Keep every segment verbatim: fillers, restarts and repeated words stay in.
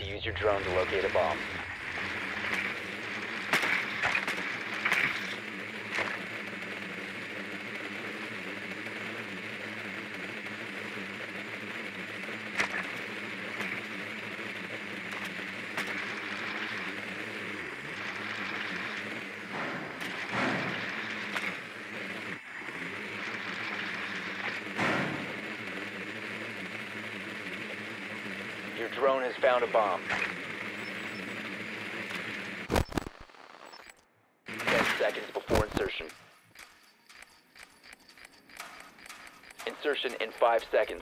Use your drone to locate a bomb. Your drone has found a bomb. Ten seconds before insertion. Insertion in five seconds.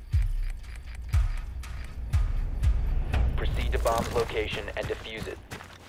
Proceed to bomb's location and defuse it.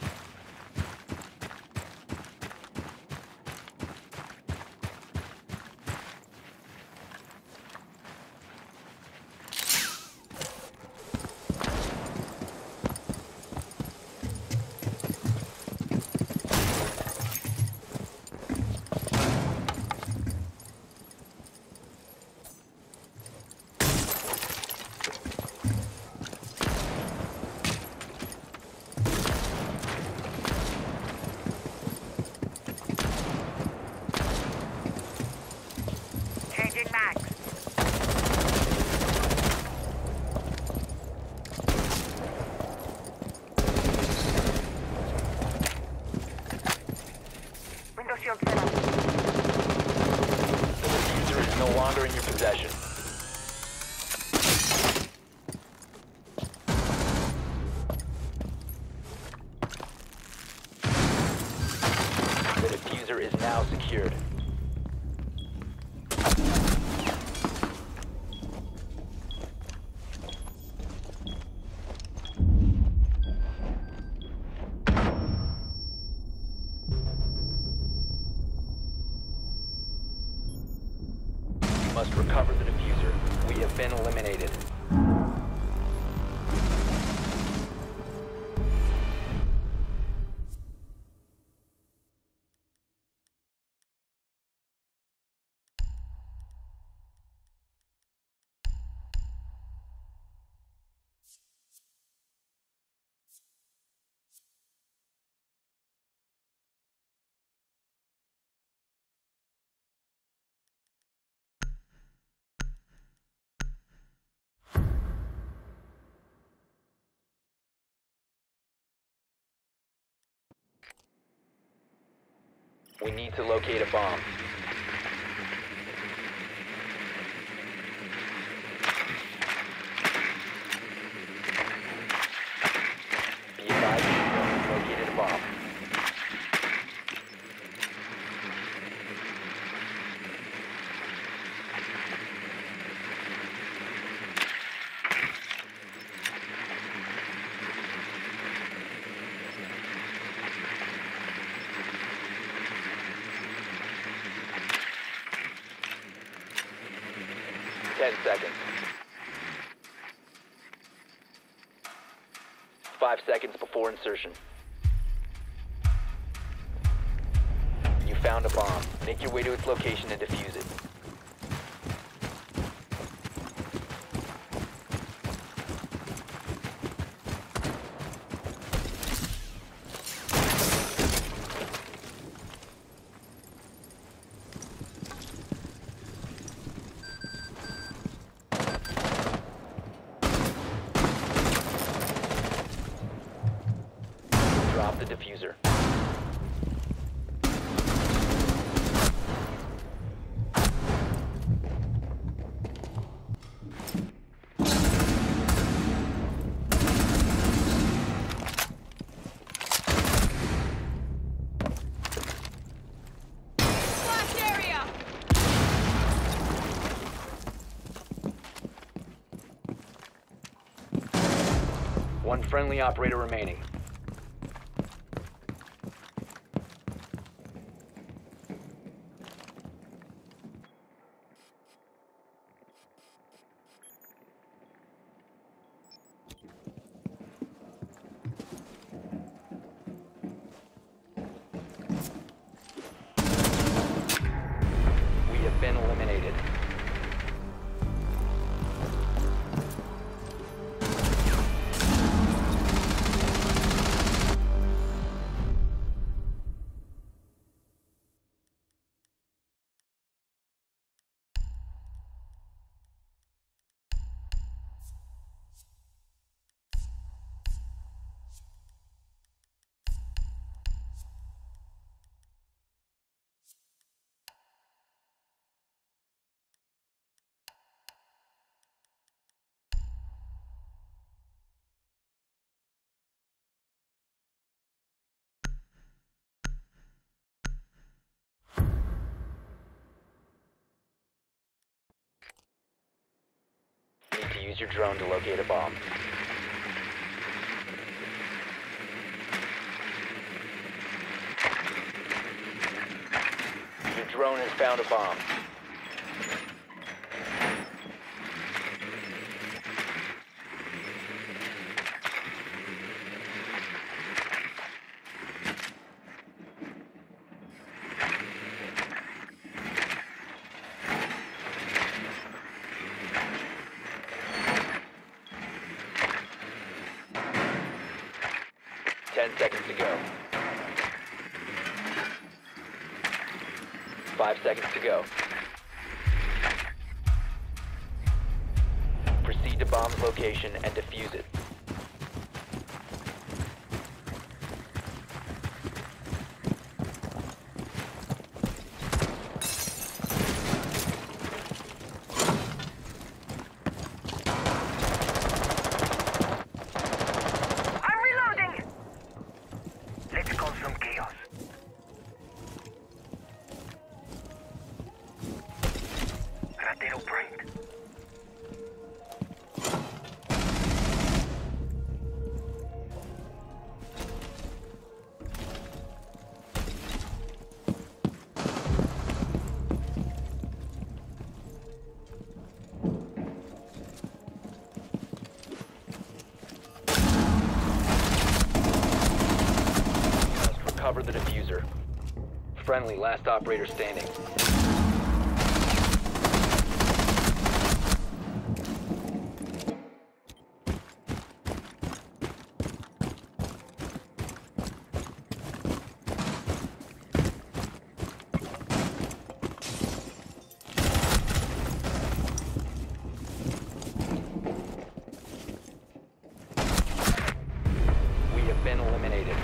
Changing max. Window shield set up. The diffuser is no longer in your possession. The diffuser is now secured. Must recover the diffuser. We have been eliminated. We need to locate a bomb. Be advised, you have located a bomb. Ten seconds. Five seconds before insertion. You found a bomb. Make your way to its location and defuse it. Drop the diffuser. Blast area! One friendly operator remaining. We have been eliminated. Use your drone to locate a bomb. Your drone has found a bomb. Ten seconds to go. Five seconds to go. Proceed to bomb's location and defuse it. Cover the diffuser. Friendly, last operator standing. We have been eliminated.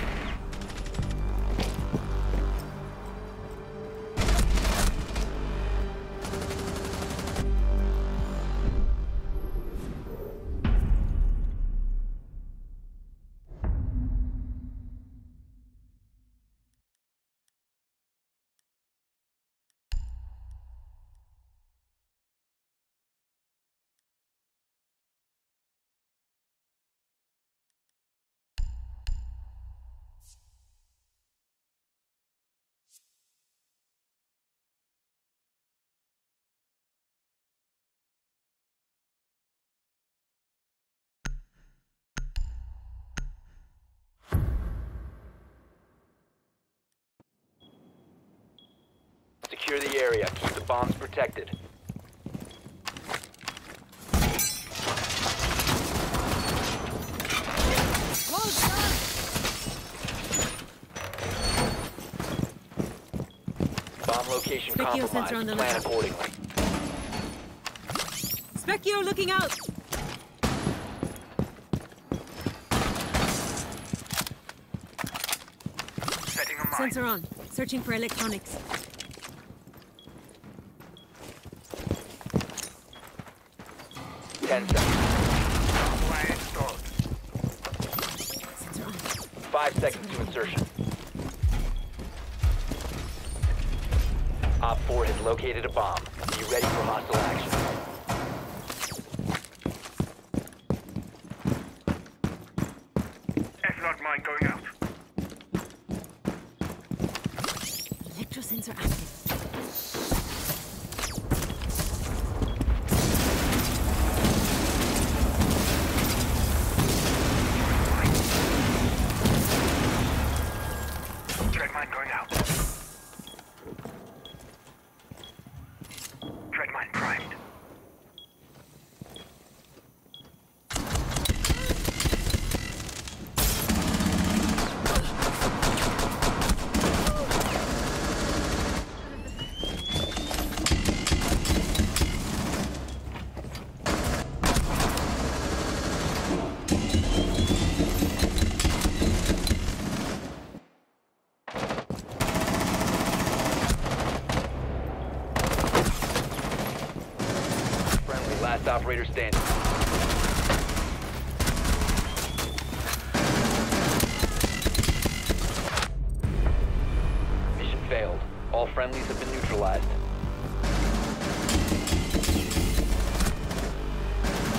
Secure the area. Keep the bombs protected. Well done. Bomb location Specchio sensor on compromised. the Plan left. accordingly. Specchio looking out. Setting a mine. Sensor on. Searching for electronics. Ten seconds. Fire installed. Sensor on. Five seconds to insertion. Op four has located a bomb. Be ready for hostile action. F-Not mine going out. Electrosensor active. Dread mine going out. Dread mine primed. Friendly, last operator standing. Mission failed. All friendlies have been neutralized.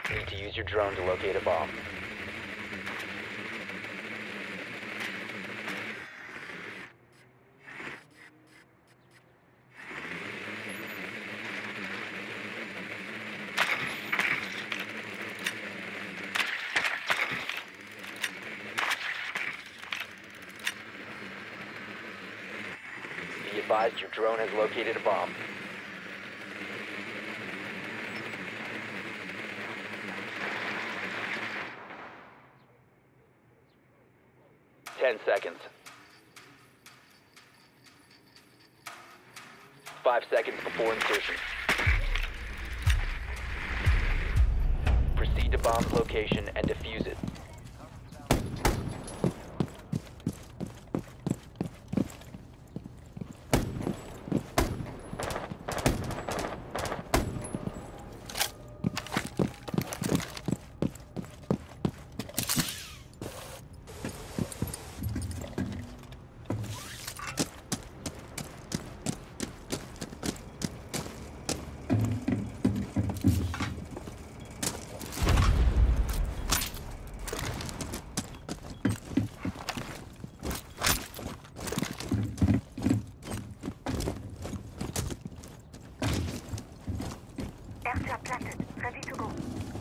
Need to use your drone to locate a bomb. Be advised your drone has located a bomb. Ten seconds. Five seconds before insertion. Proceed to bomb's location and defuse it. Airtrap planted. Ready to go.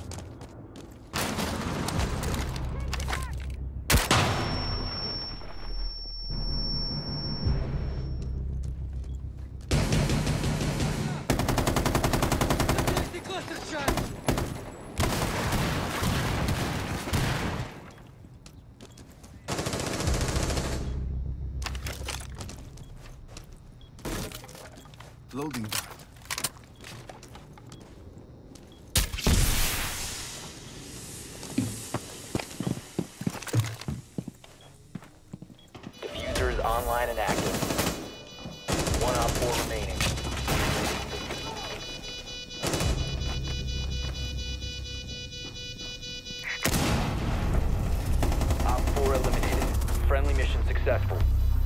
Loading dart. Diffuser is online and active. One op four remaining. Op four eliminated. Friendly mission successful.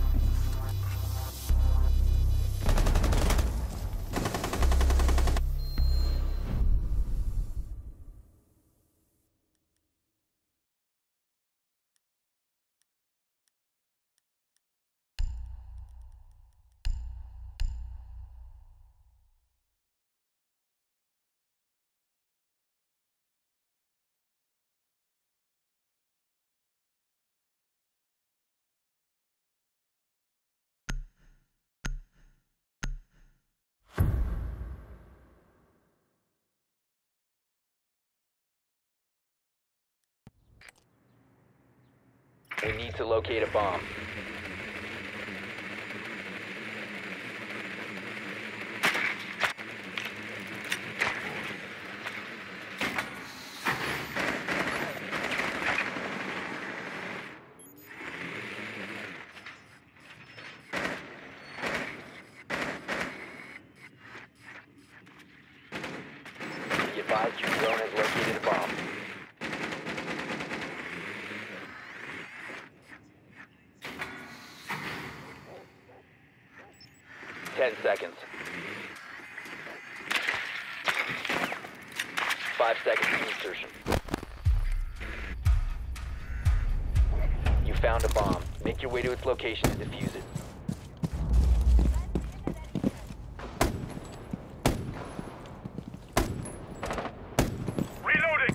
We need to locate a bomb. Be advised your drone has located a bomb. Ten seconds. Five seconds to insertion. You found a bomb. Make your way to its location and defuse it. Reloading!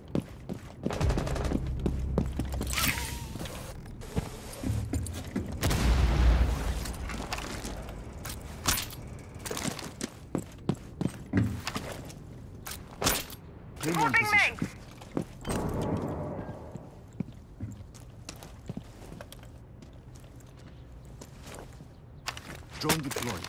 Premium Moving position. mates. Drone deployed.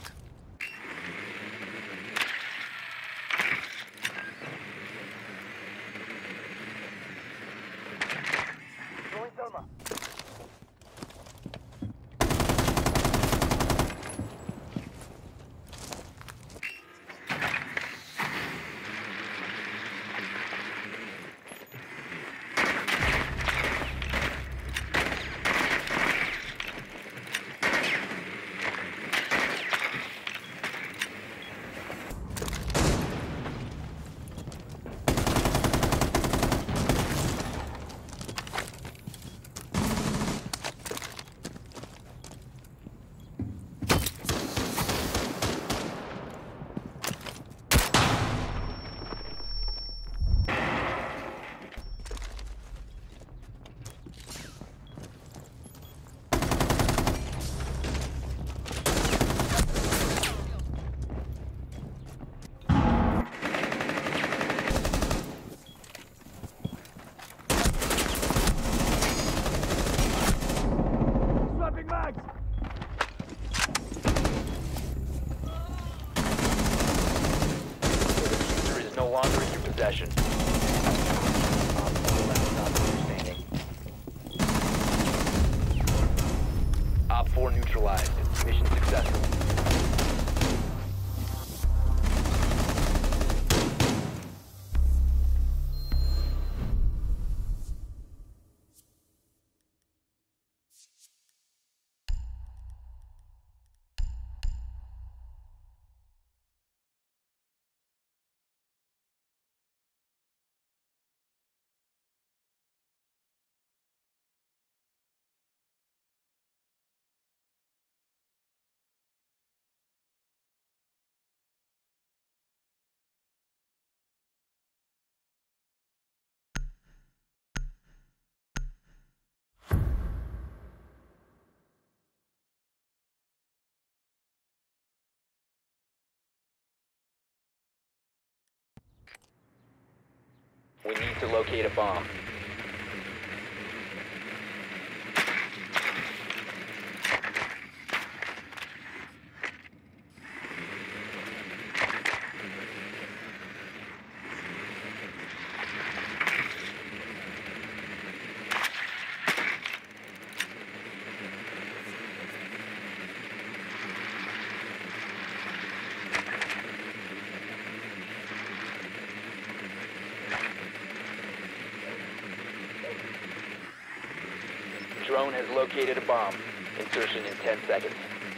Throwing Selma. no longer in your possession. Op four last operator standing. Op four neutralized. Mission successful. We need to locate a bomb. Drone has located a bomb. Insertion in ten seconds.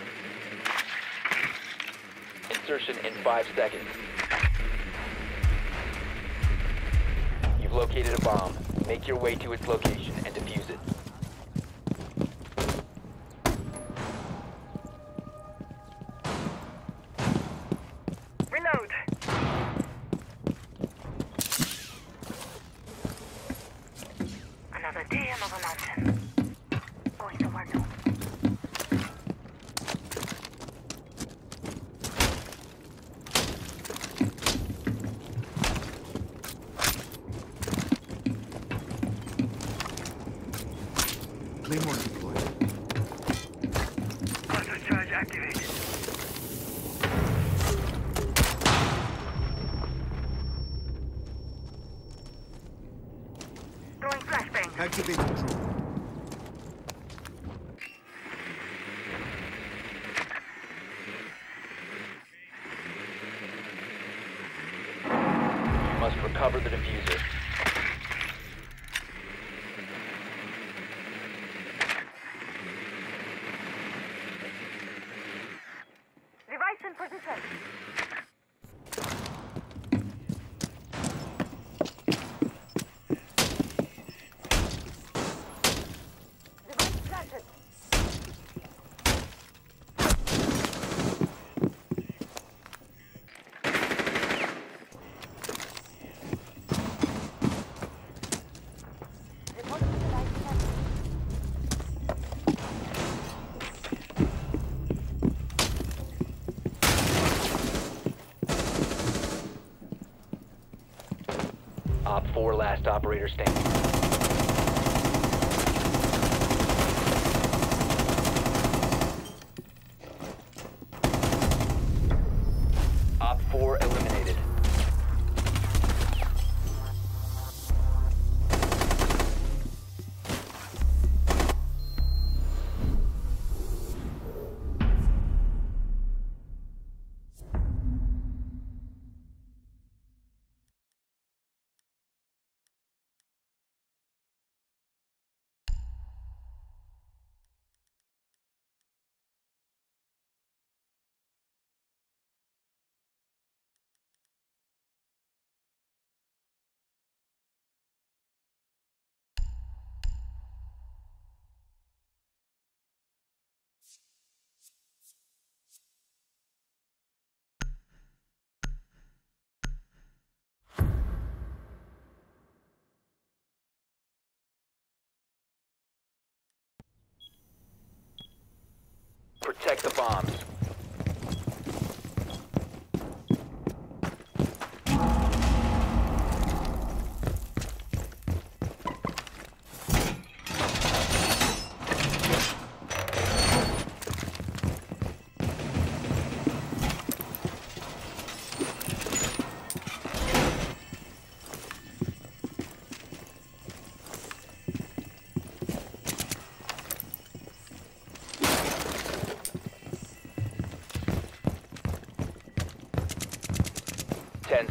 Insertion in five seconds. You've located a bomb. Make your way to its location and defuse it. Reload. Another day, another mountain. Going somewhere new. Claymore deployed. Cluster charge activated. Throwing flashbang. Activating drone. You must recover the diffuser. Device in position. Device planted. Reporting device planted. Op four last operator standing. Op four eliminated. Protect the bombs.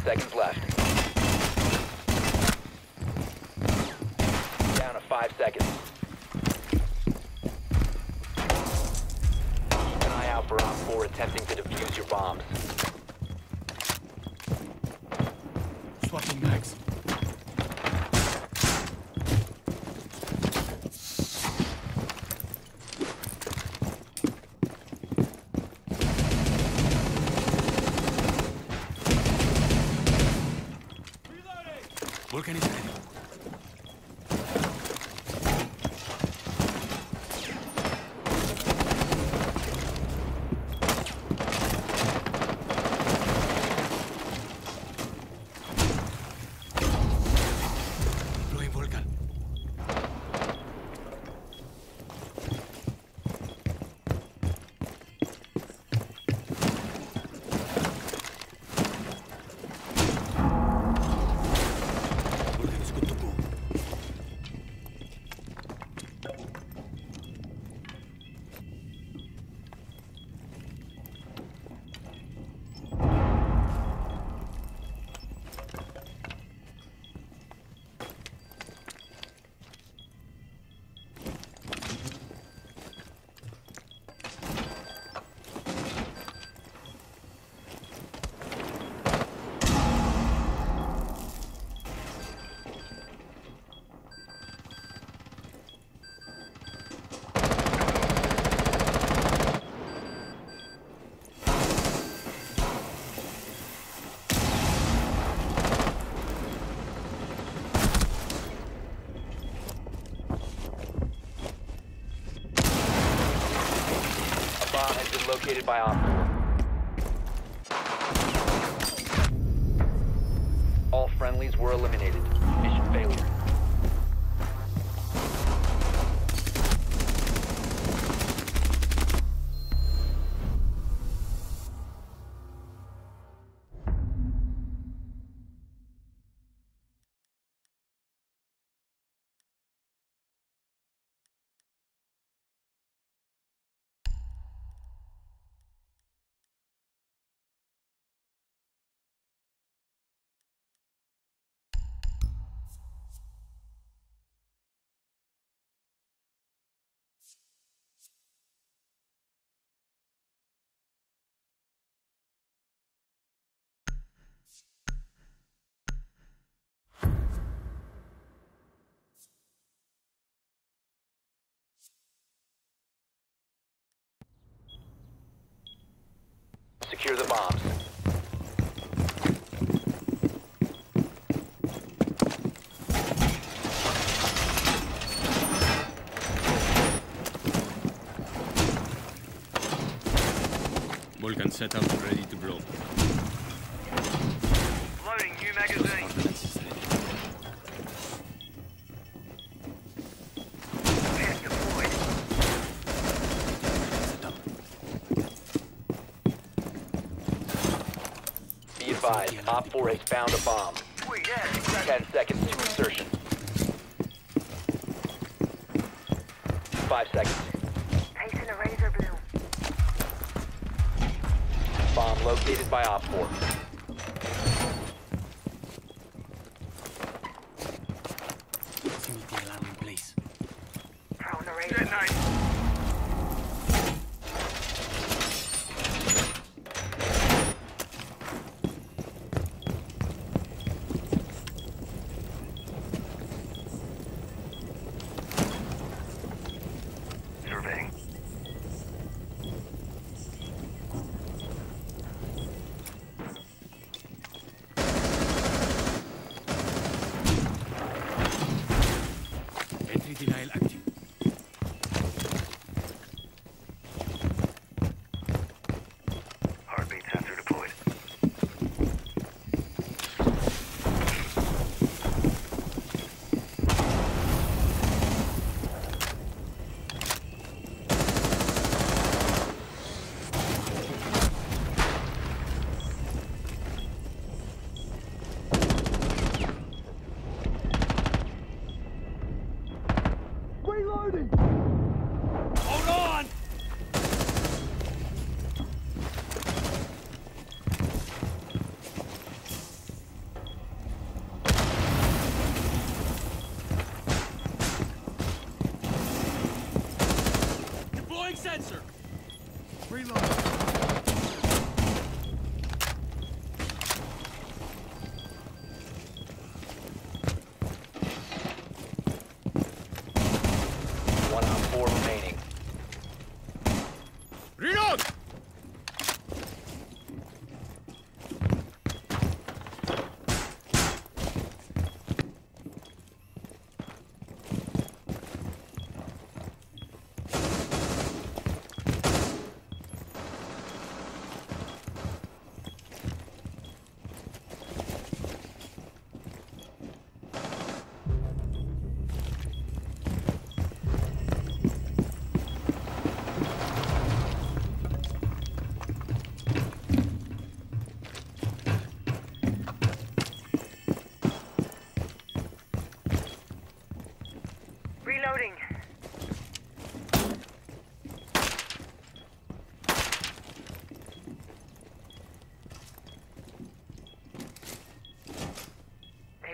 seconds left. Down to five seconds. Keep an eye out for Op four attempting to defuse your bombs. Swapping mags. Vulcan is ready. Deploying Vulcan. Vulcan is good to go. A bomb has been located by Op four. All friendlies were eliminated. Mission failure. Secure the bombs. Vulcan set up, ready to blow. Loading new magazine. Ordnance is ready. Gas deployed. Set up. Be advised, Op four has found a bomb. Sweet, yeah. Ten seconds to insertion. Five seconds. Tasting a razor blue. Bomb located by Op four. Proximity alarm in place. Prone the razor. Detonate. Surveying. Entry denial active. Heartbeat sensor deployed. Hold on!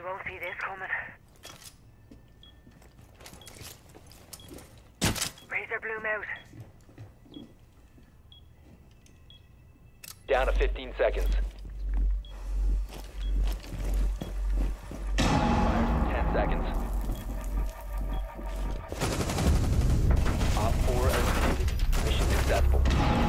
won't see this coming. Razor bloom out. Down to fifteen seconds. ten seconds. Op four eliminated. Mission successful.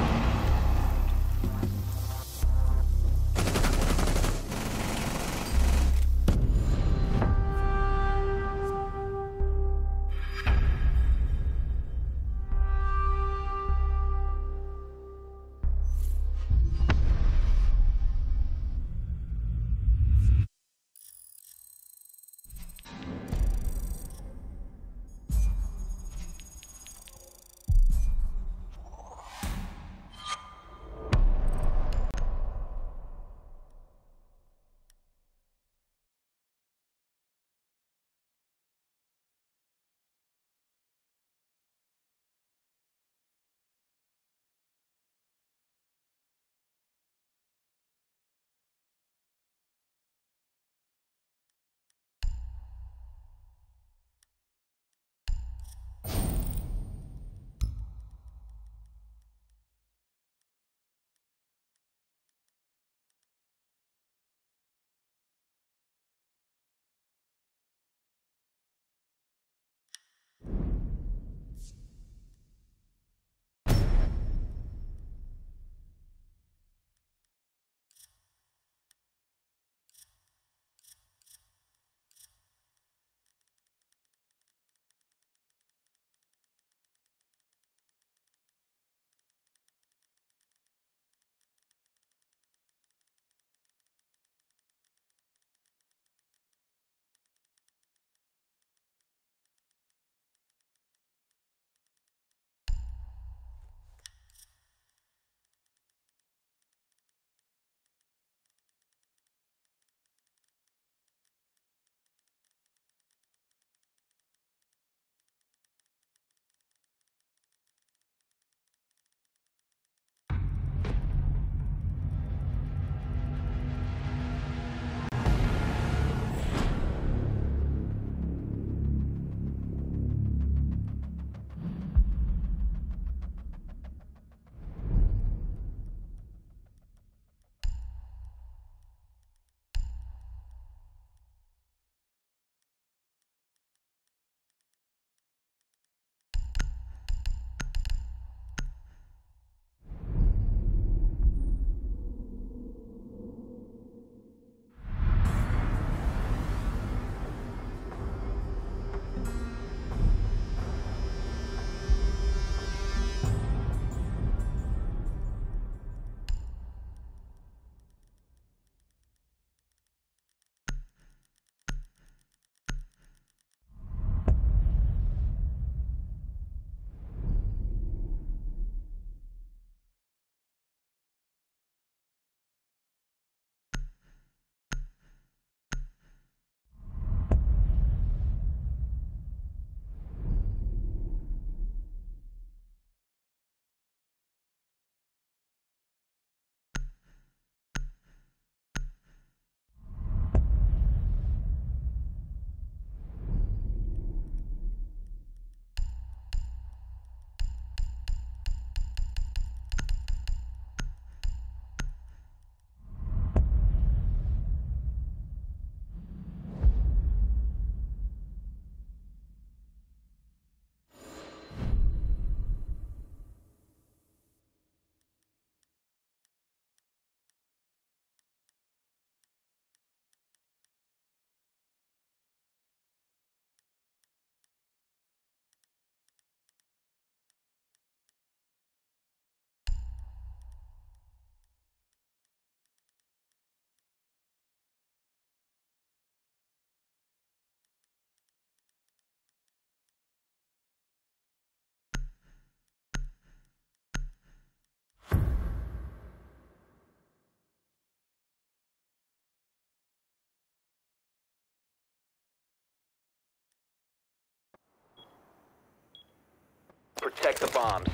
Protect the bombs.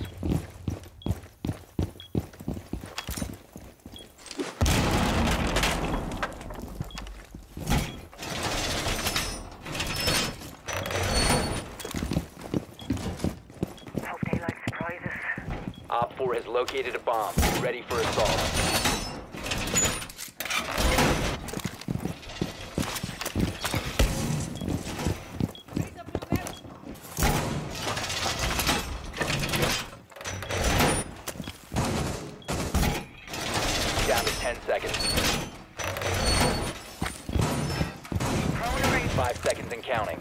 four has located a bomb. Be ready for assault. Down to ten seconds. Five seconds and counting.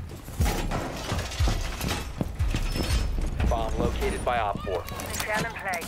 Bomb located by Op four. Shell in play.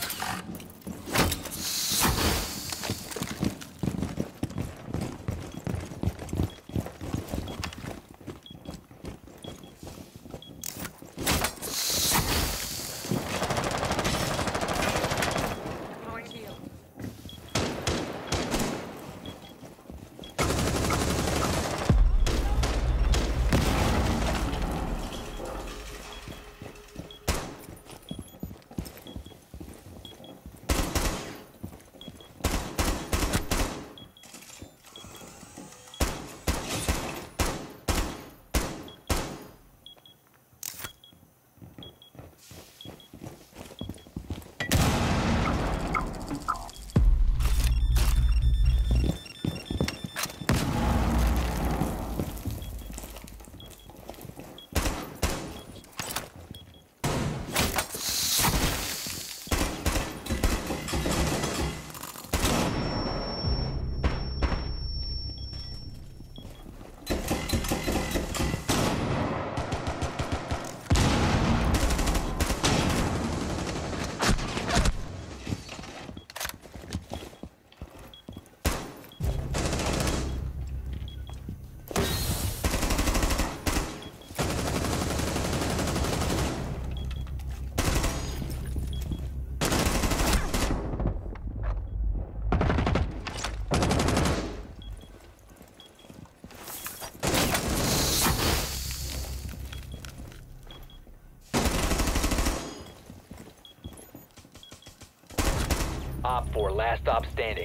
Op four, last stop standing.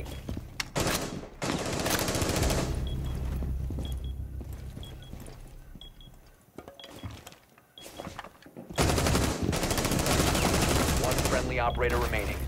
One friendly operator remaining.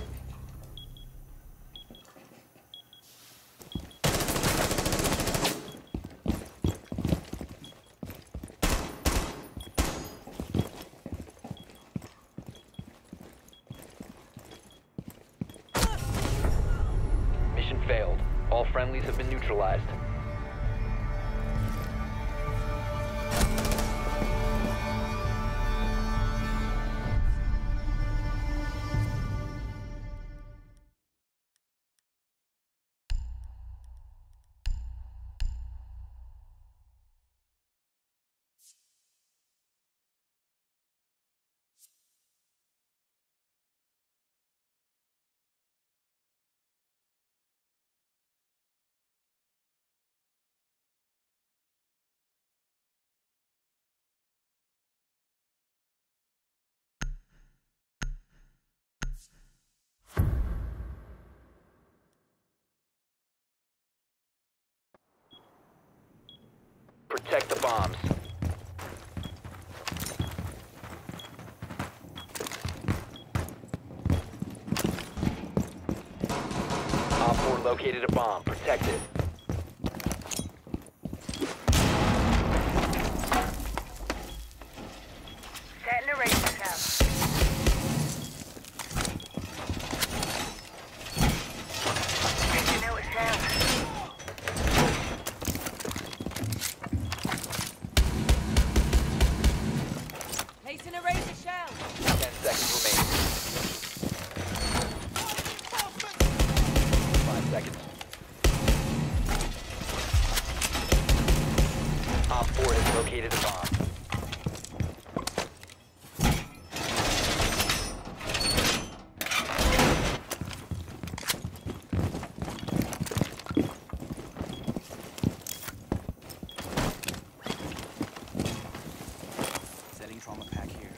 Mission failed. All friendlies have been neutralized. Protect the bombs. Op four located a bomb. Protect it. Setting a razor shell. Taking out a shell. Placing a razor shell. Ten seconds remaining. Five seconds. Op four has located a bomb. Setting trauma pack here.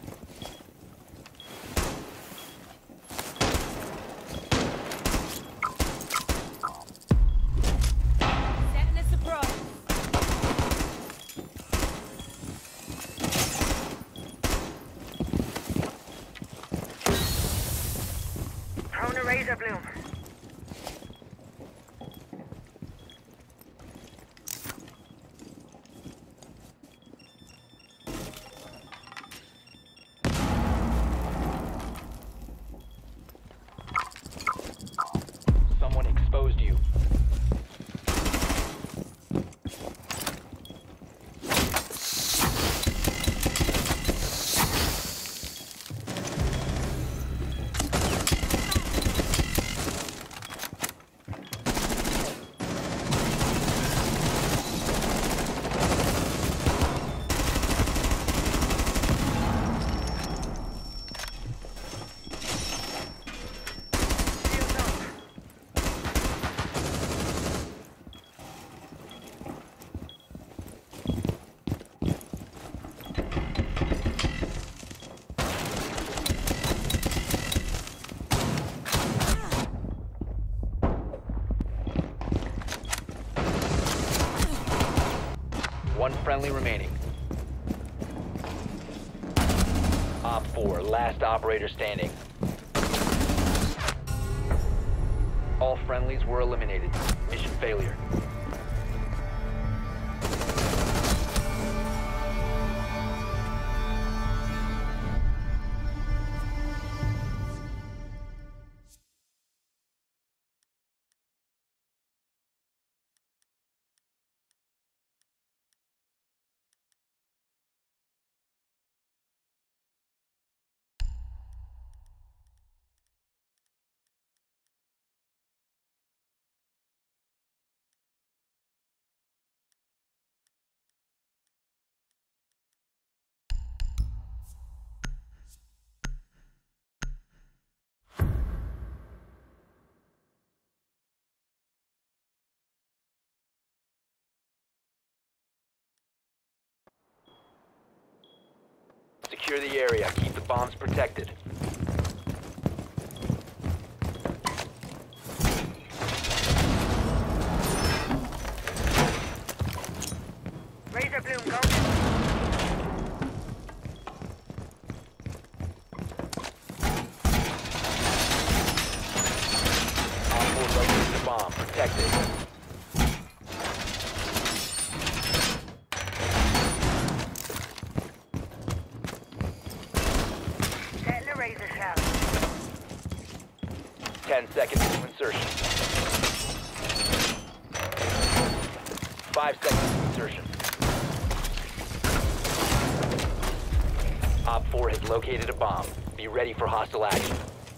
Setting a surprise. One friendly remaining. Op four, last operator standing. All friendlies were eliminated. Mission failure. Secure the area. Keep the bombs protected. Razor Bloom, go. Op four located the bomb. Protect it. Setting a razor shell. Ten seconds to insertion. Five seconds to insertion. Op four has located a bomb. Be ready for hostile action.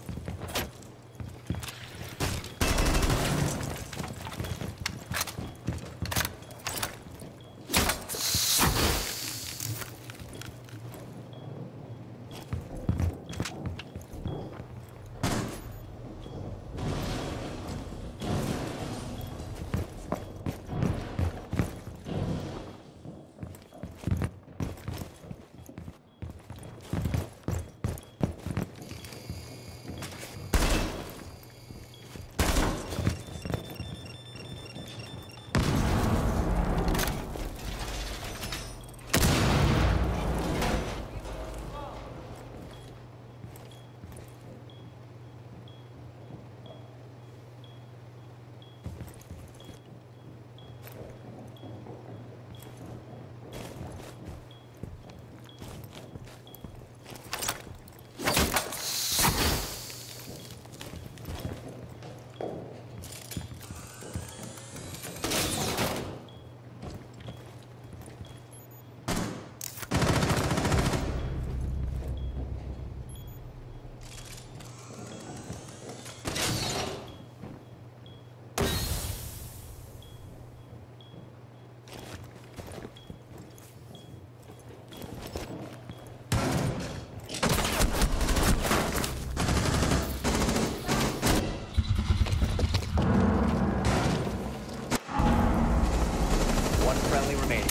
One friendly remaining.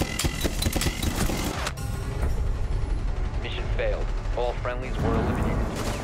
Mission failed. All friendlies were eliminated.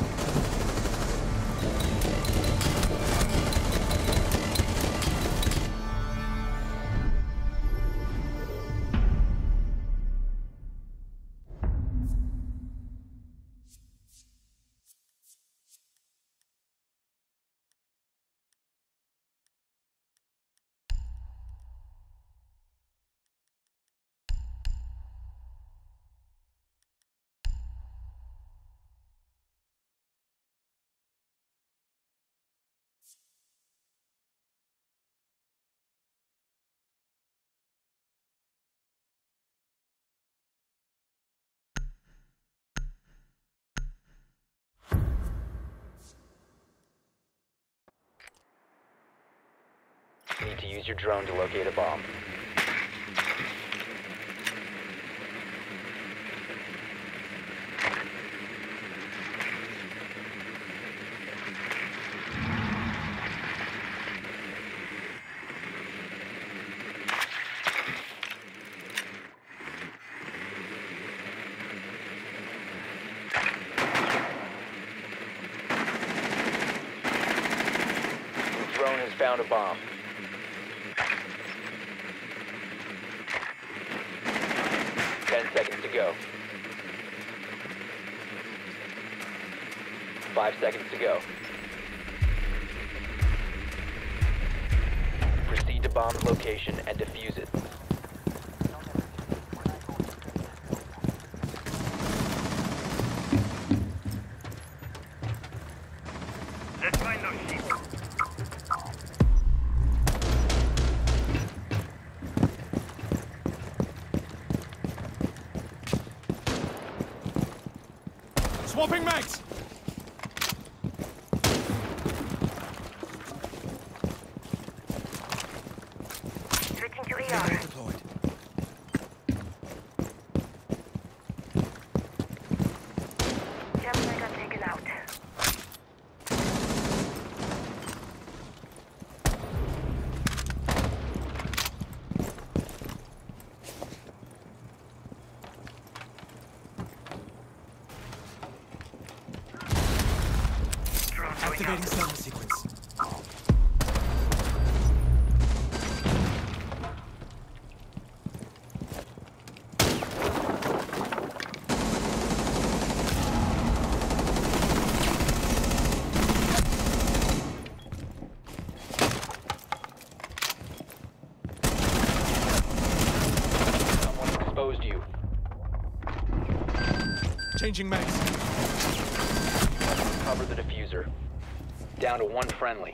You need to use your drone to locate a bomb. Your drone has found a bomb. seconds to go. Five seconds to go. Proceed to bomb's location and defuse it. Let's find those sheep. Swapping mags! Switching to E R. Deployed. Gemini got taken out. Drone going Activating out. sound sequence. Someone exposed you. Changing mags. Cover the diffuser. Down to one friendly.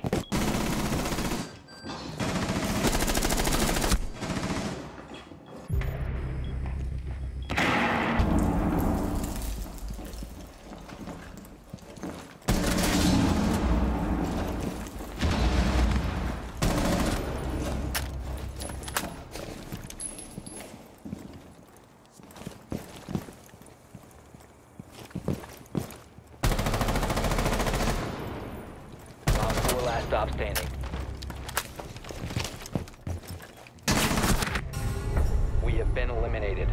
Bomb four last stop standing. We have been eliminated.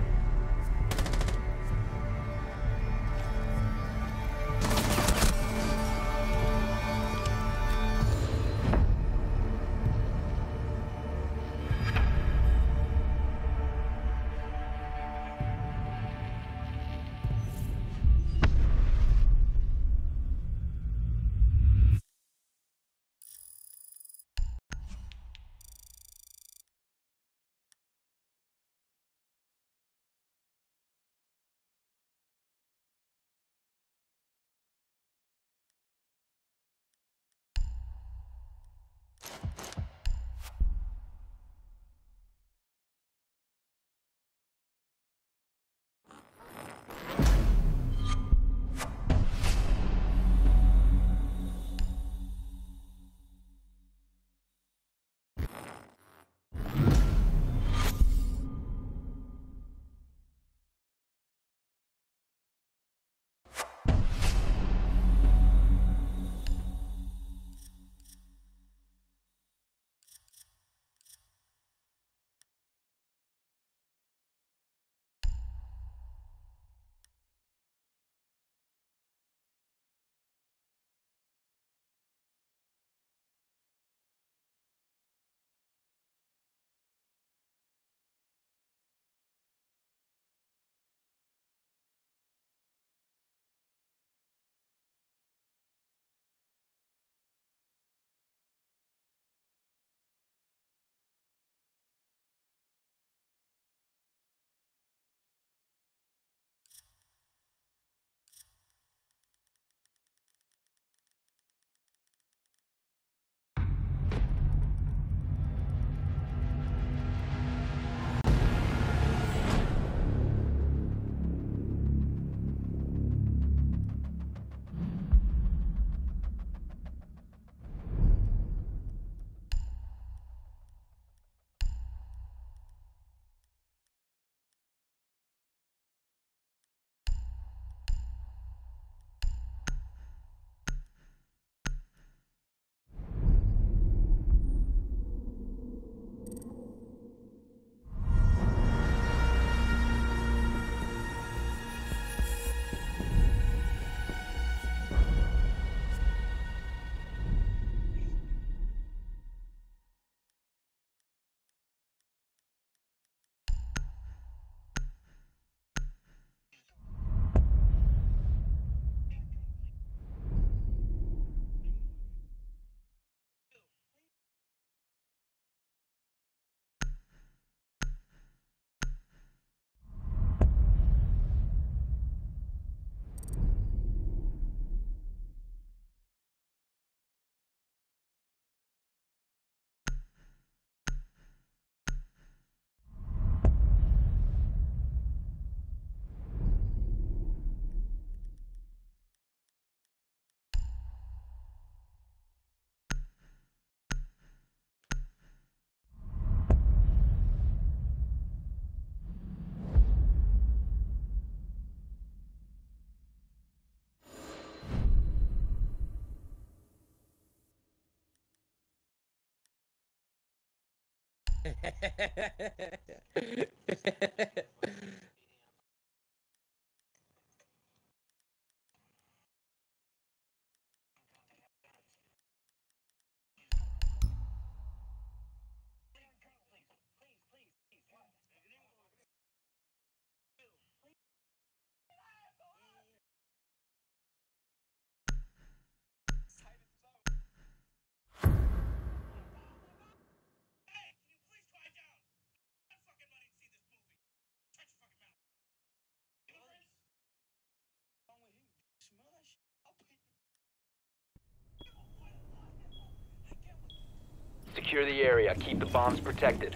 Secure the area. Keep the bombs protected.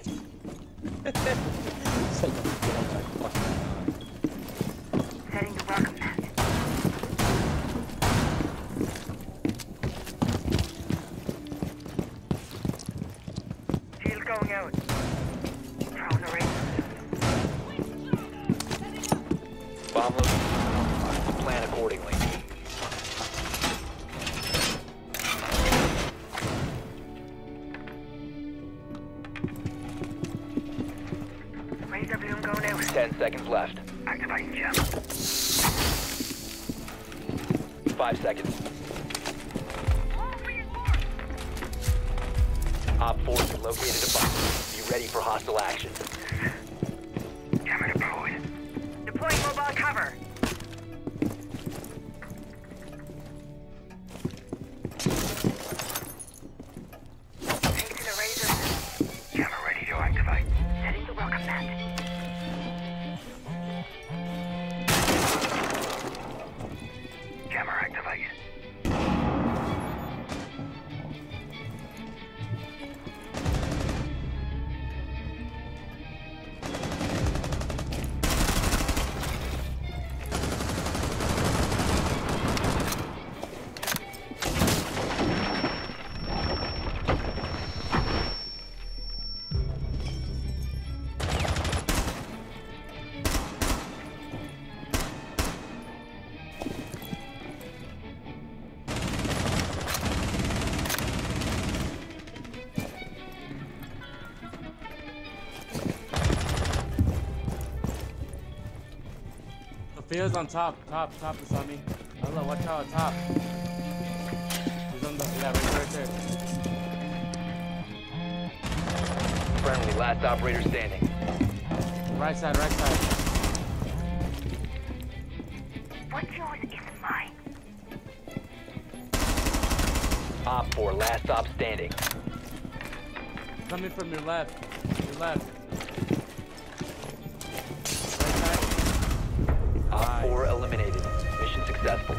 Setting the welcome mat. Shield going out. Throwing a razor. Bomb location. Plan accordingly. Razor bloom going out. Ten seconds left. Activating gem. Five seconds. Op four has located a bomb. Be ready for hostile action. Jammer deployed. Deploying mobile cover. Taking a razor. Jammer ready to activate. Setting the welcome mat. Jammer activated. Theo's on top, top, top is on me. Allah, watch out, top. He's on the, yeah, right, right there. Friendly, last operator standing. Right side, right side. What's yours is mine. Op four, last stop standing. Coming from your left, your left. Right side. Op four eliminated. Mission successful.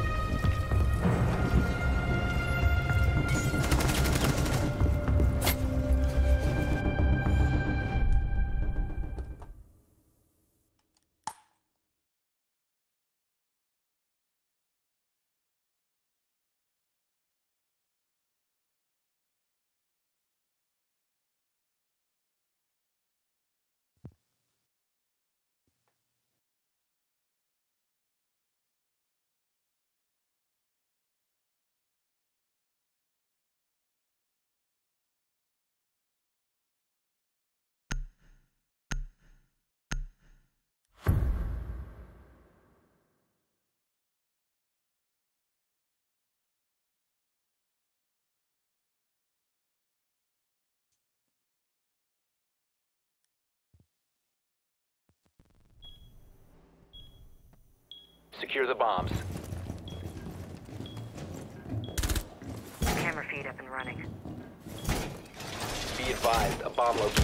Secure the bombs. Camera feed up and running. Be advised, a bomb location.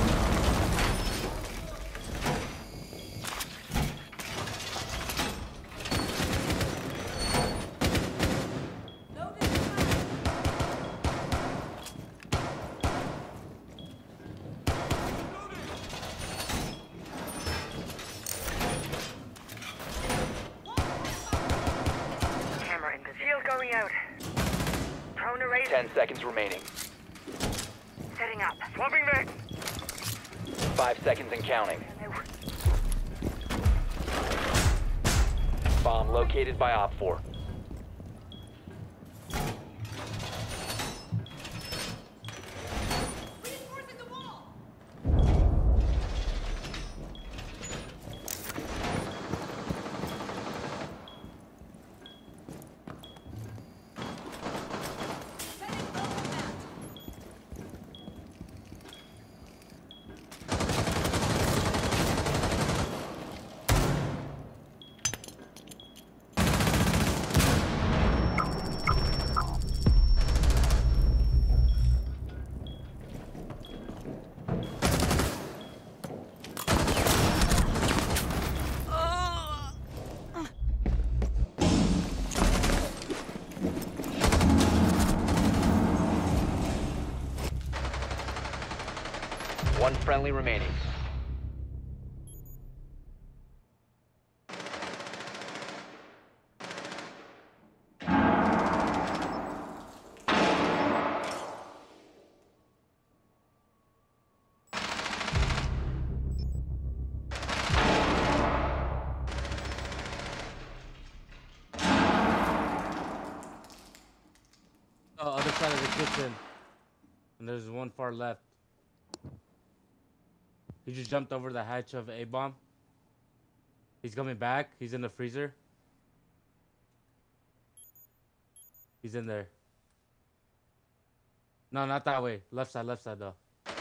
Camera in position. Shield going out. Prone to razor. Ten seconds remaining. Setting up. Swapping back. Five seconds and counting. Bomb located by Op four. Reinforcing the wall! One friendly remaining. Oh, other side of the kitchen. And there's one far left. He just jumped over the hatch of A-bomb. He's coming back. He's in the freezer. He's in there. No, not that way. Left side, left side though.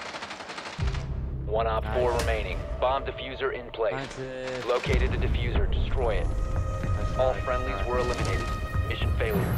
One op four Nice. remaining. Bomb diffuser in place. That's it. Located the diffuser. Destroy it. That's All right. friendlies Alright. were eliminated. Mission failure.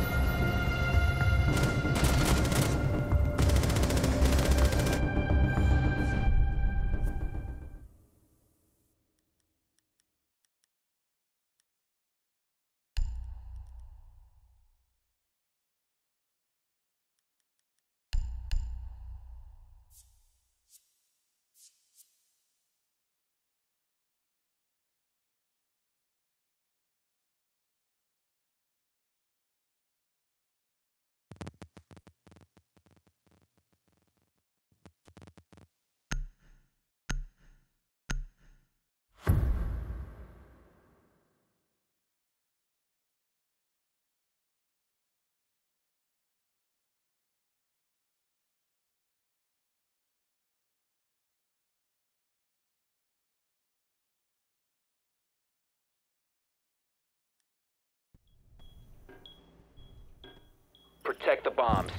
Protect the bombs.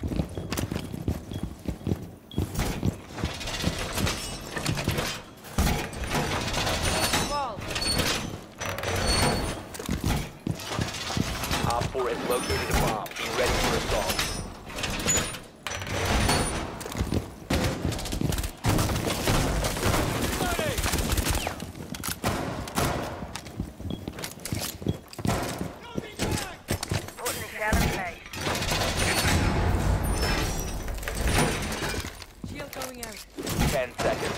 Wall. Op four has located a bomb. Be ready for assault. Putting the shell in place. Shield going out. Ten seconds.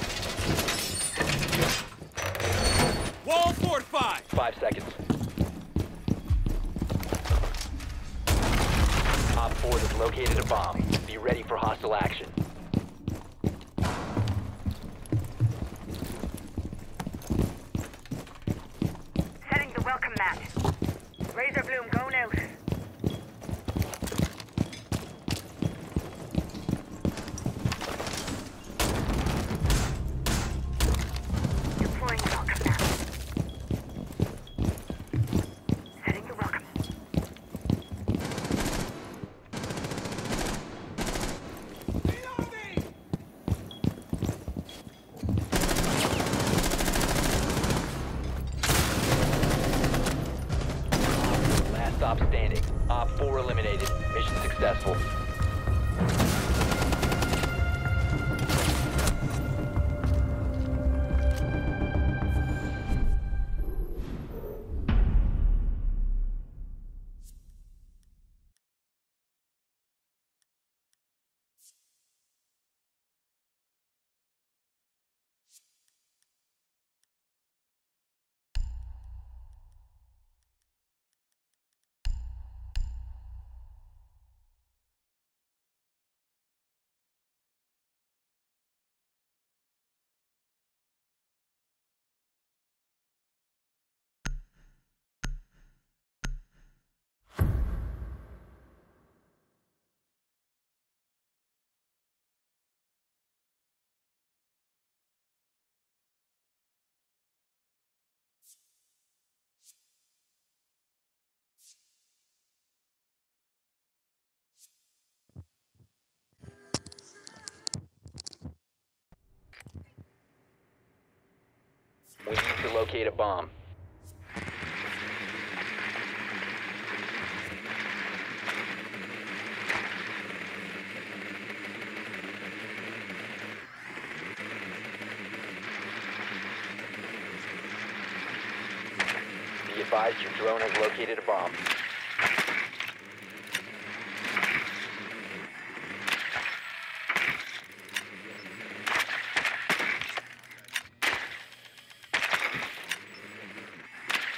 Wall fortified! Five seconds. Op four has located a bomb. Be ready for hostile action. Setting the welcome mat. Razor Bloom going out. Deploying welcome mat. Setting the welcome. Last stop standing. Op four eliminated. Mission successful. We need to locate a bomb. Be advised your drone has located a bomb.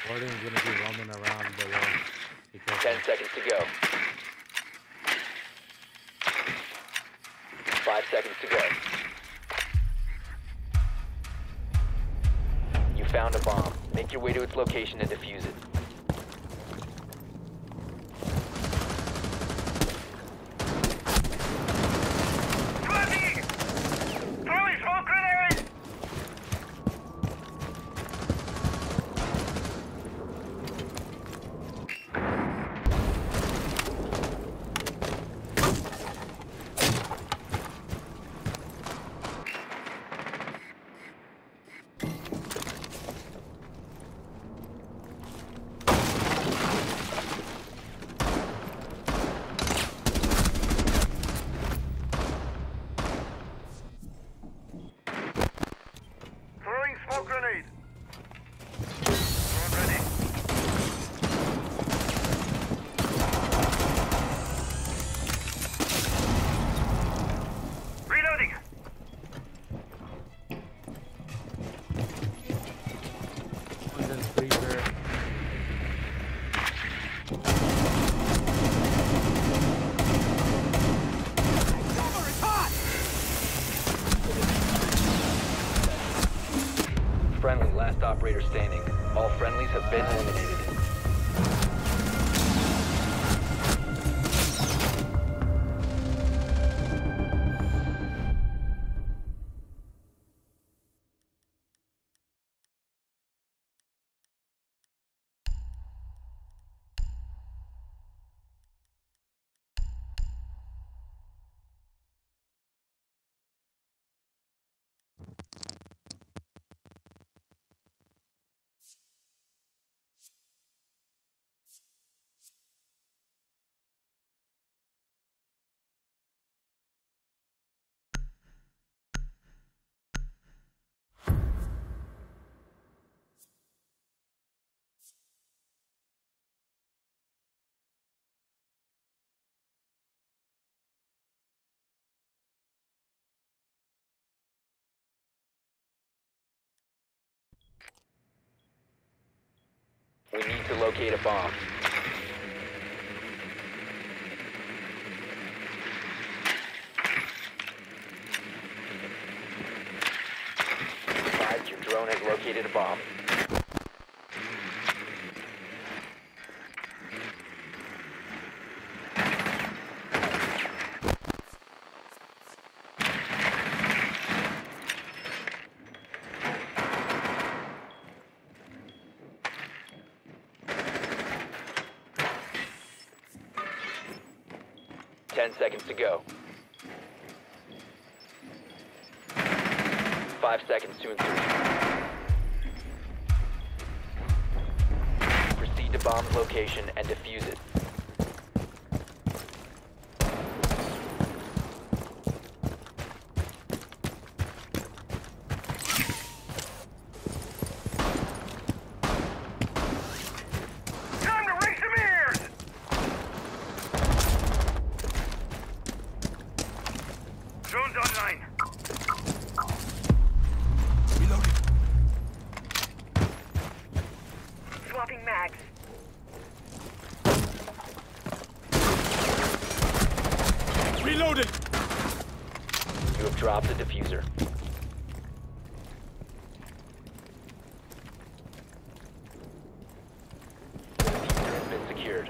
Warden's gonna be roaming around the wall. Because Ten seconds to go. Five seconds to go. You found a bomb. Make your way to its location and defuse it. Throwing smoke grenade! Throwing smoke grenade. Drone ready. Reloading. Warden's creeper. Friendly, last operator standing. All friendlies have been eliminated. We need to locate a bomb. Five, your drone has located a bomb. Ten seconds to go. Five seconds to insertion. Proceed to bomb's location and defuse it. Time to raise some ears! Drones online. Swapping mags. Reloaded! You have dropped the diffuser. The diffuser has been secured.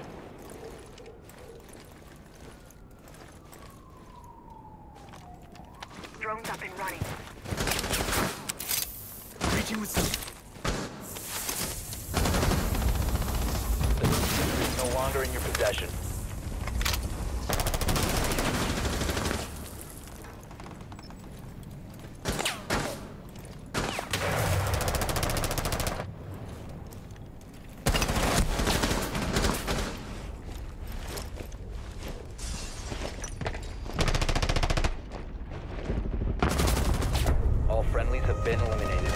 Drones up and running. Reaching with some. The diffuser is no longer in your possession. All friendlies have been eliminated.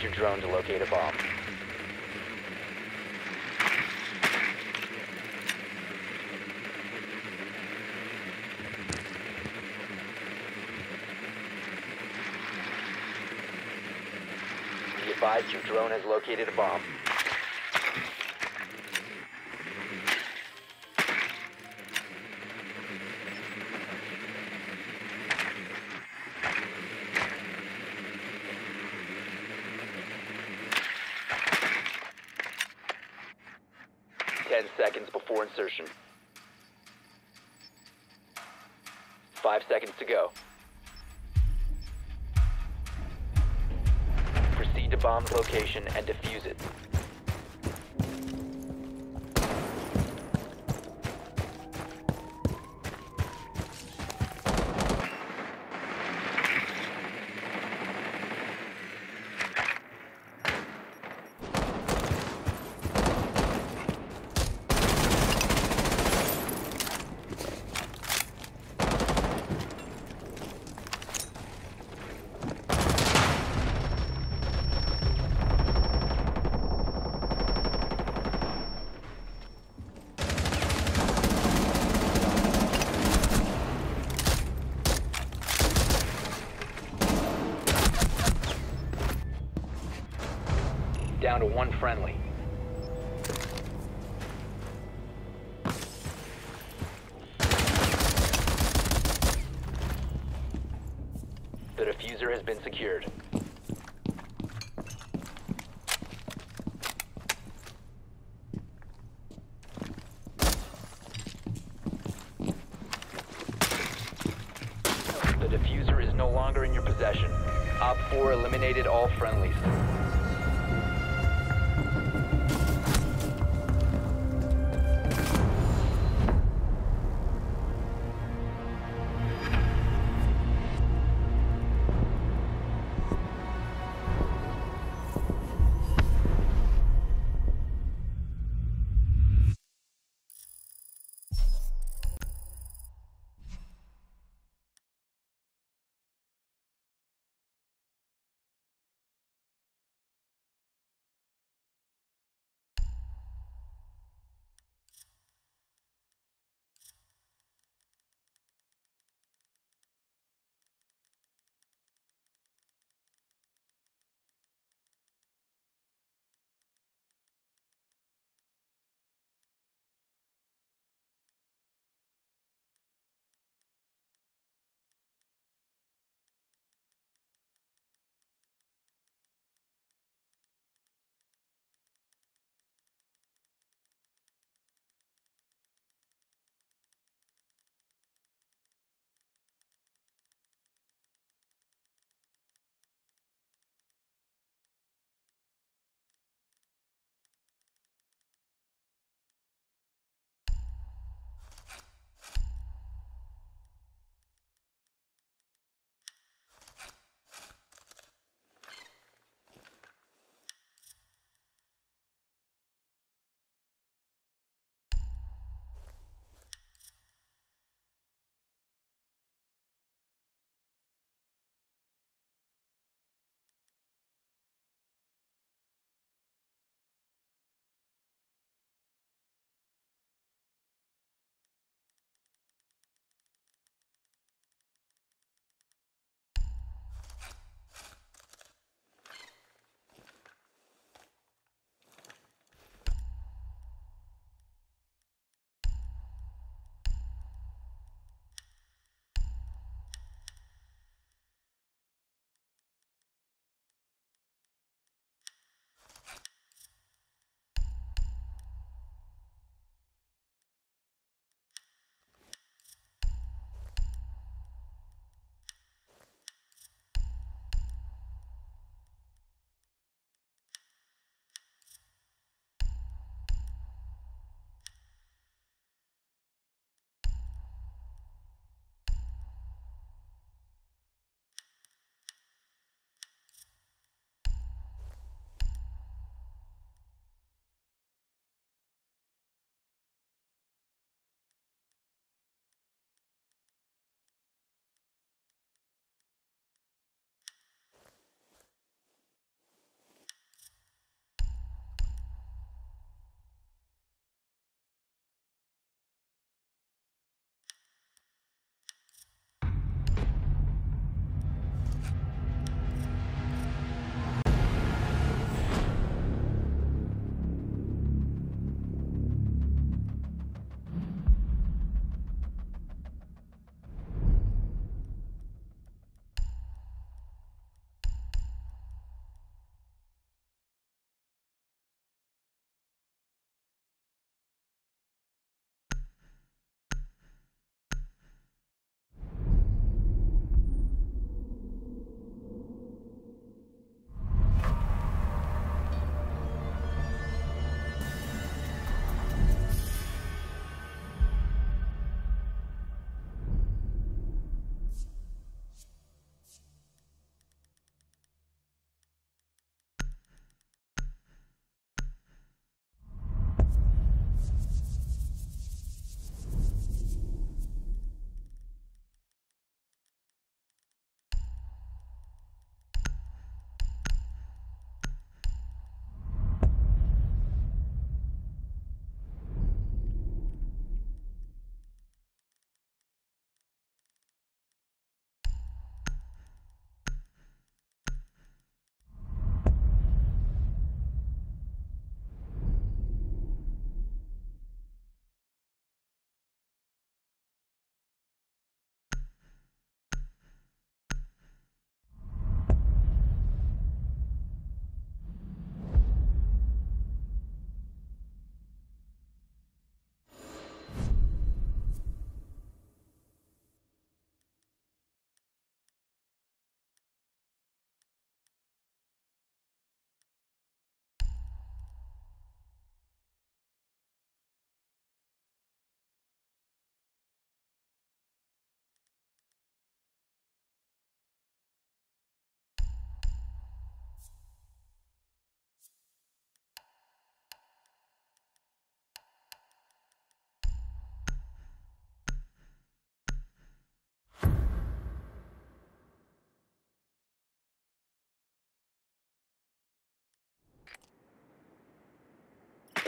Use your drone to locate a bomb. Be advised your drone has located a bomb. Ten seconds before insertion. Five seconds to go. Proceed to bomb's location and defuse it. Down to one friendly. The diffuser has been secured. The diffuser is no longer in your possession. Op four eliminated all friendlies.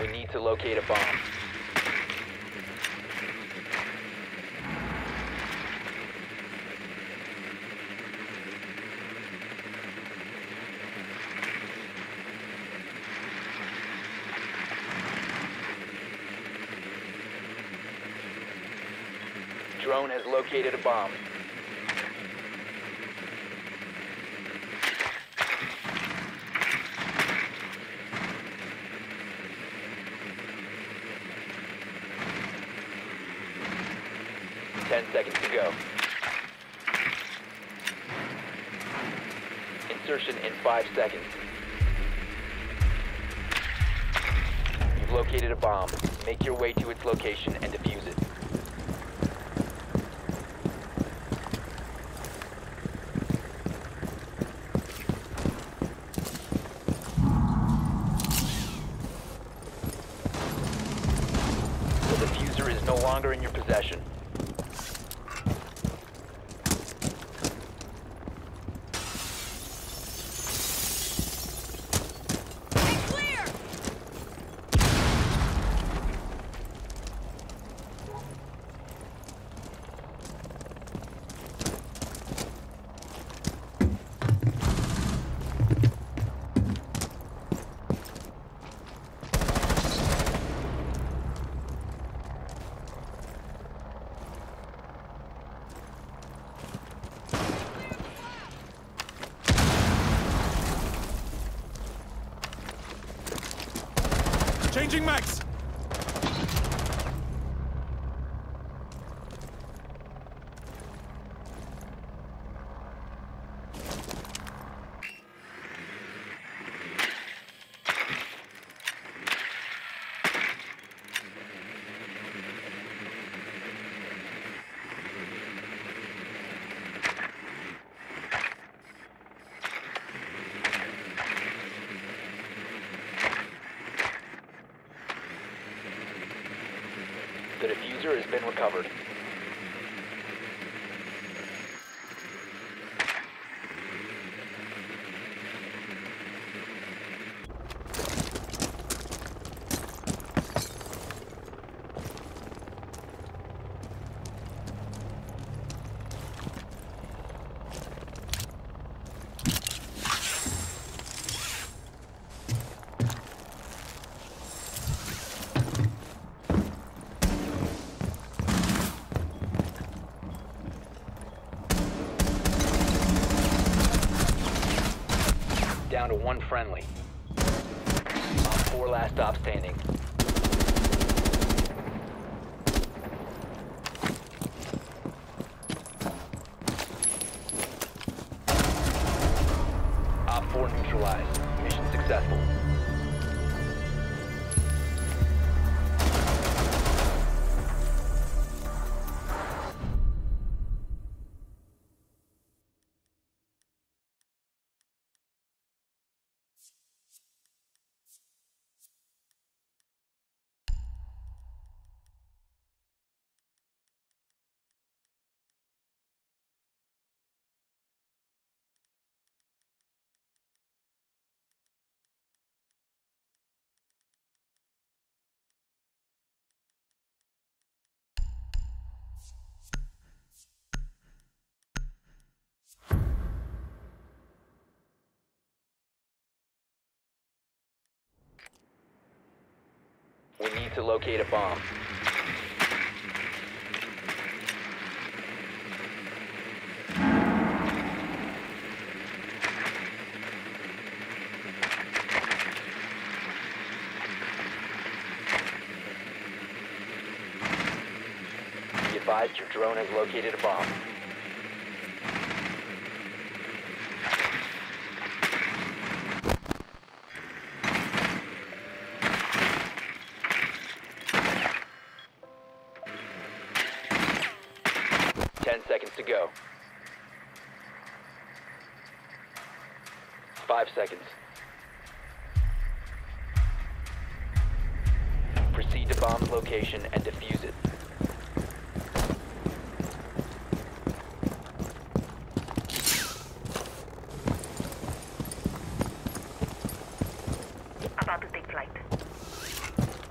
We need to locate a bomb. Drone has located a bomb. Ten seconds to go. Insertion in five seconds. You've located a bomb. Make your way to its location and defuse it. The diffuser is no longer in your possession. Changing max! The diffuser has been recovered. Down to one friendly. Op four last stop standing. Op four neutralized. Mission successful. We need to locate a bomb. Be advised, your drone has located a bomb. Ten seconds to go. Five seconds. Proceed to bomb's location and defuse it. About to take flight.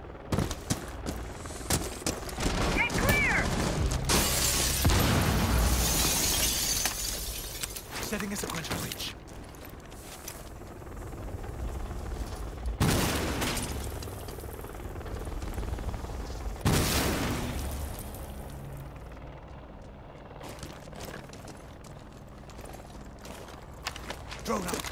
Drone up.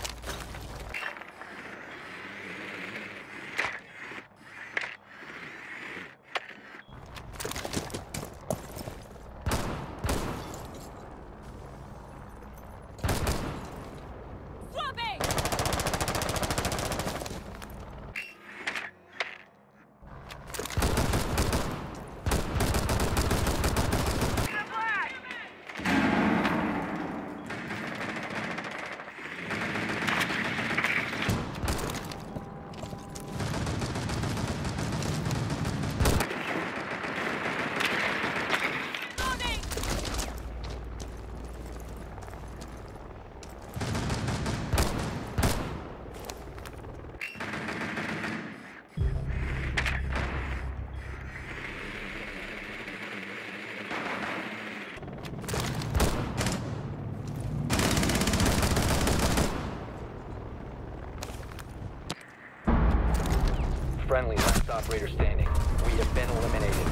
Friendly, last operator standing. We have been eliminated.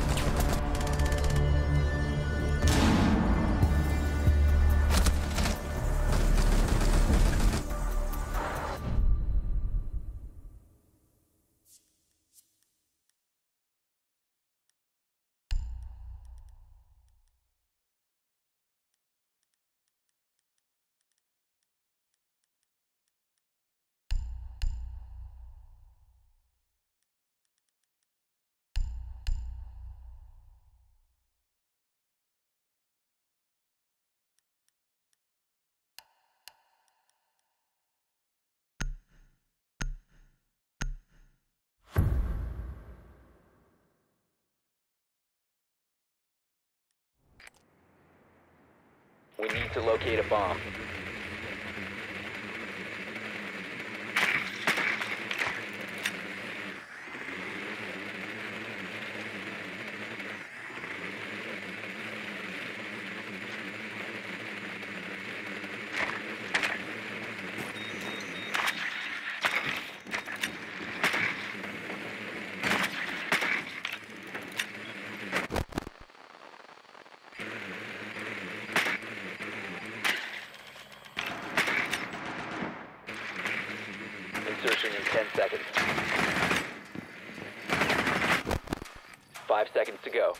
We need to locate a bomb. Insertion in ten seconds. Five seconds to go.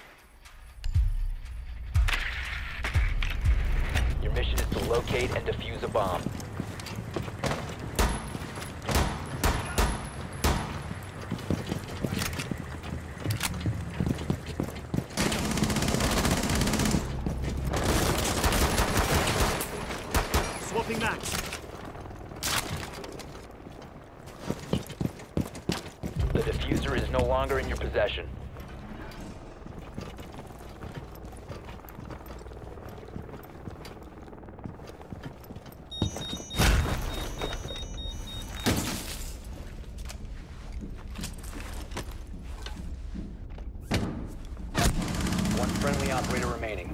Your mission is to locate and defuse a bomb. Swapping max. The diffuser is no longer in your possession. One friendly operator remaining.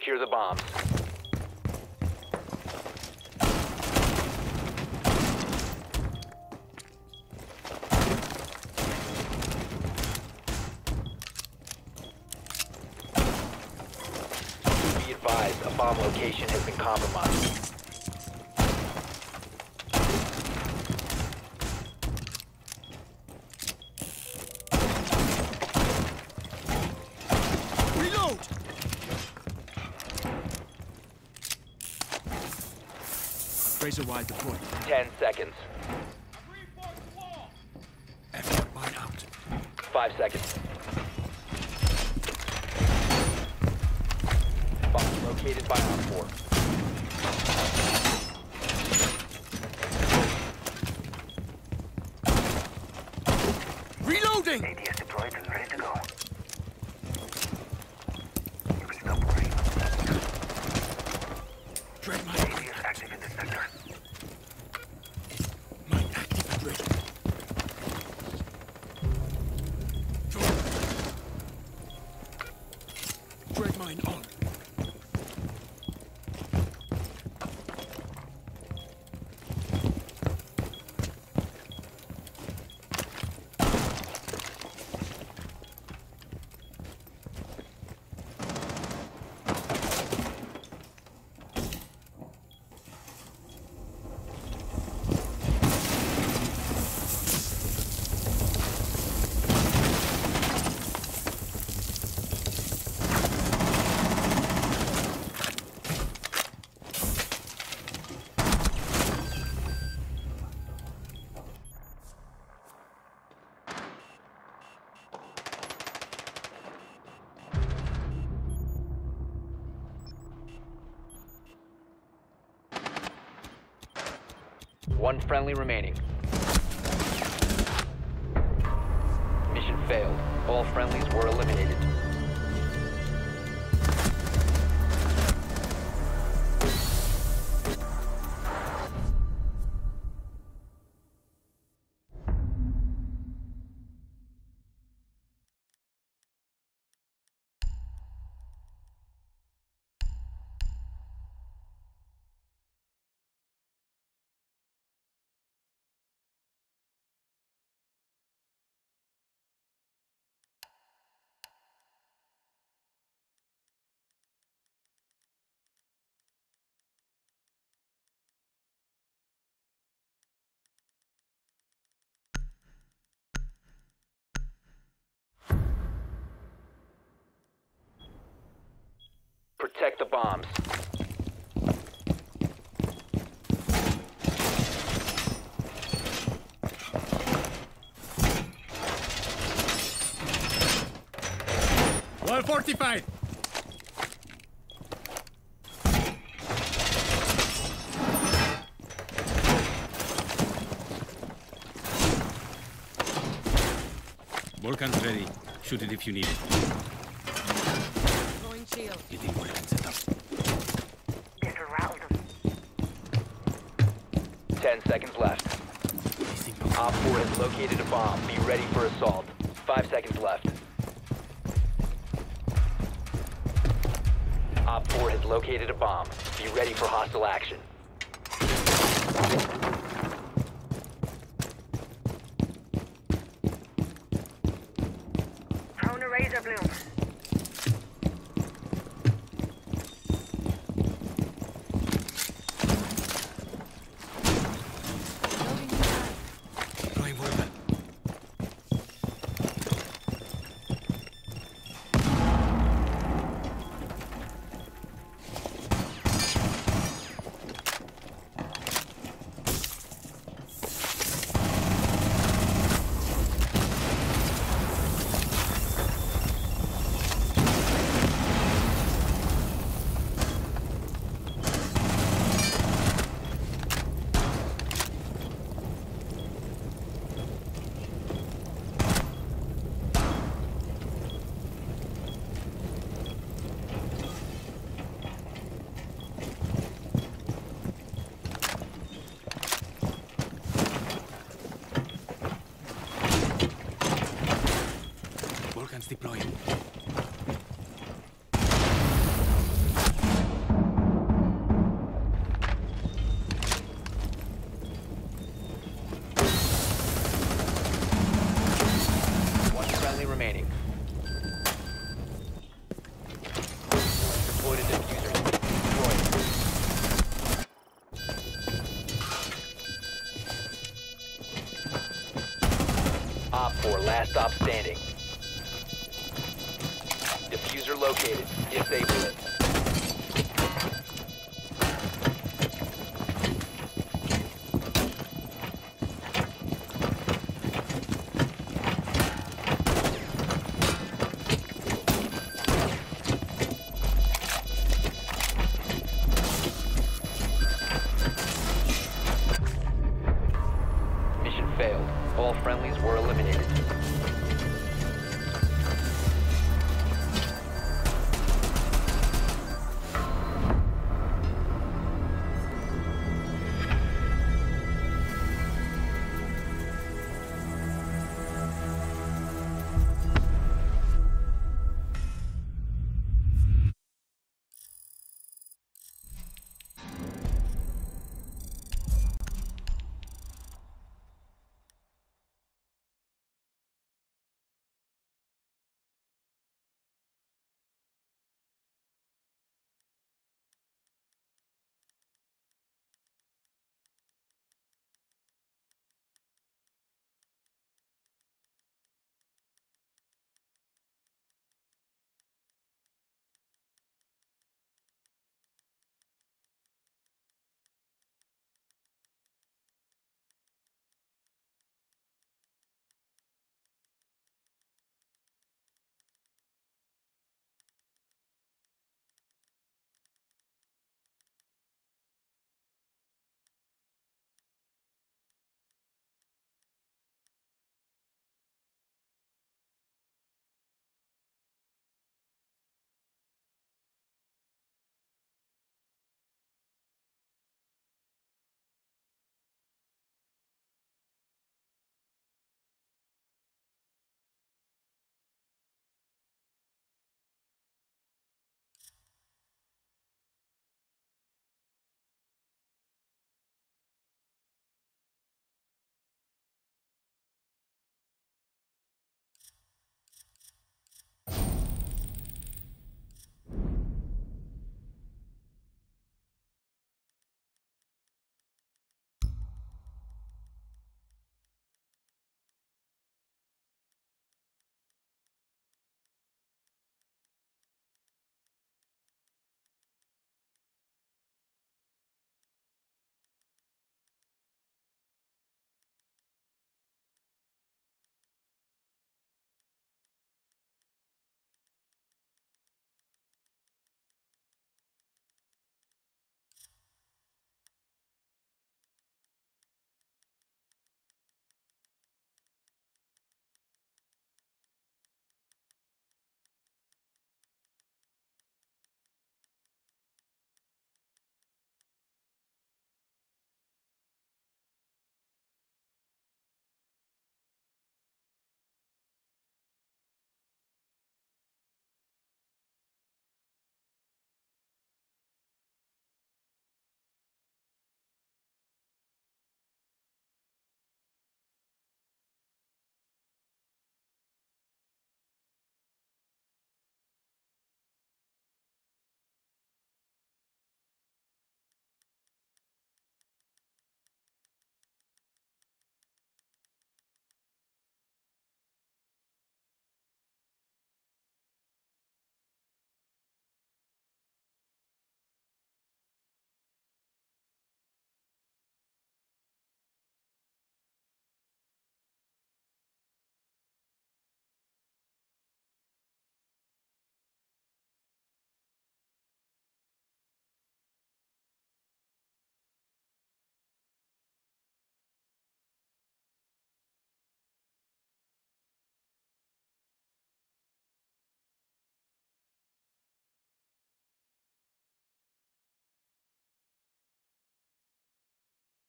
secure the bombs. Be advised, a bomb location has been compromised. Razor wide deployed. Ten seconds. Effort mine out. Five seconds. Bomb located by Op four. Reloading! A D S deployed and ready to go. You can stop worrying. Dread mine. A D S active in this sector. Mine active and ready. Dread mine on. One friendly remaining. Mission failed. All friendlies were eliminated. Protect the bombs. Well fortified. Vulcan's ready. Shoot it if you need it. Throwing shield. Hitting Vulcan set up. This will rattle them. Ten seconds left. Op four has located a bomb. Be ready for assault. Five seconds left. Op four has located a bomb. Be ready for hostile action. Throwing a razor bloom. Loading the mag. Deploying Vulcan. four, last stop standing. Diffuser located. Disable it.